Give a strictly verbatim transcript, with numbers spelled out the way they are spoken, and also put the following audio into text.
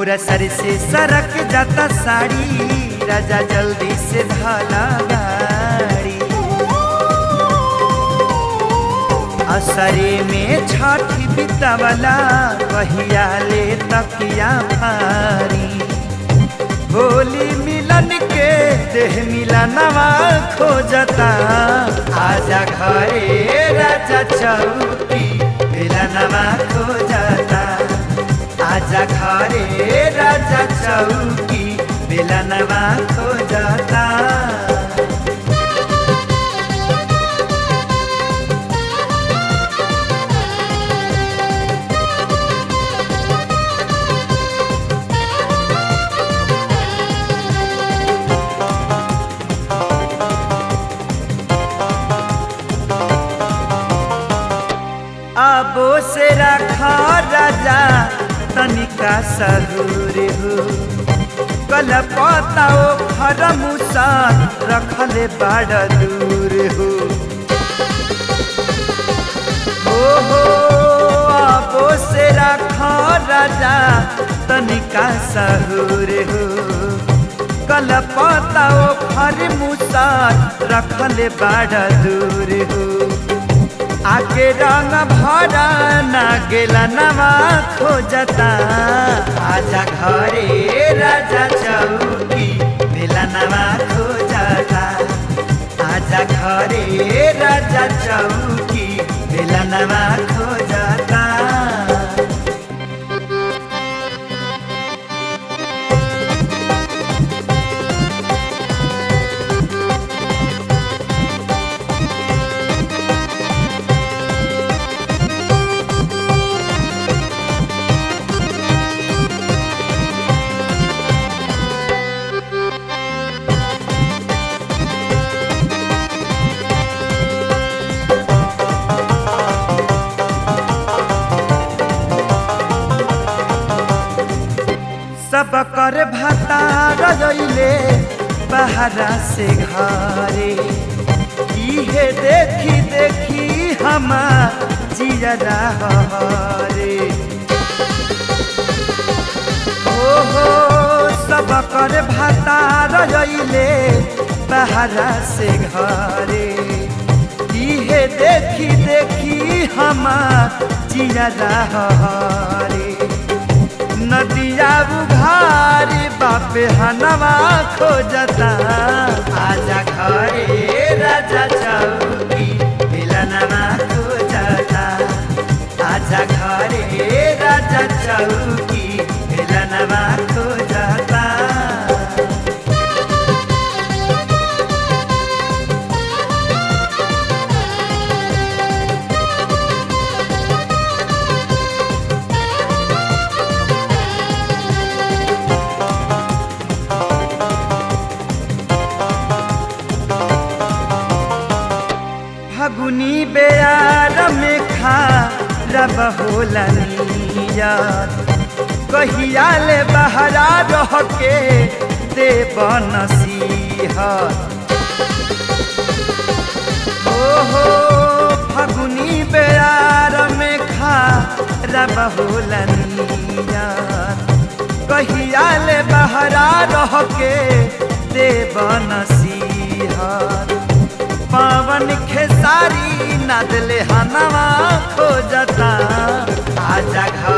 पूरा सर से सरक जाता साड़ी, राजा जल्दी से धाला गाड़ी। असरे में छठी बितावला, कहिया ले तकिया भारी। होली मिलन के देह मिलनवा खोजता, आजा घरे राजा चौकी मिलनवा खोजता। आजा घरे राजा चौकी मिलनवा खोजता। आबो से रखा राजा तनिका सहूर हो, कल पताओ खरमुसा रखले बड़ा दूर हो। ओ हो आबो से रखा राजा तनिका सहूर हो, कल पताओ खरमुसा रखले बड़ा दूर हो। आके रंग भरा ना गेला नवा खोजता, आजा घरे राजा चौकी बेला नवा खोजता। आजा घरे राजा चौकी बेला नवा खोजता। सब कर भाता रजैले बहरा से घरे, इहे देखी देखी हमार जियरा हरे। ओ हो सब कर भाता रजैले बहरा से घरे, इहे देखी देखी हमार जियरा हरे। नदिया बुघारी बापे हनवा खोजता, आजा घरे राजा चौकी मिलनवा खोजता। आजा घरे राजा चौकी मिलनवा खोजता। फगुनी बेयार में खा रब होला नियत, कहिया ले बहरा रह के देव नसीहत। ओ हो फगुनी बेयार में खा रब होला नियत, कहिया ले बहरा रह के देव नसीहत। पावन खेसारी नदले हनवा खोजता, आजा घर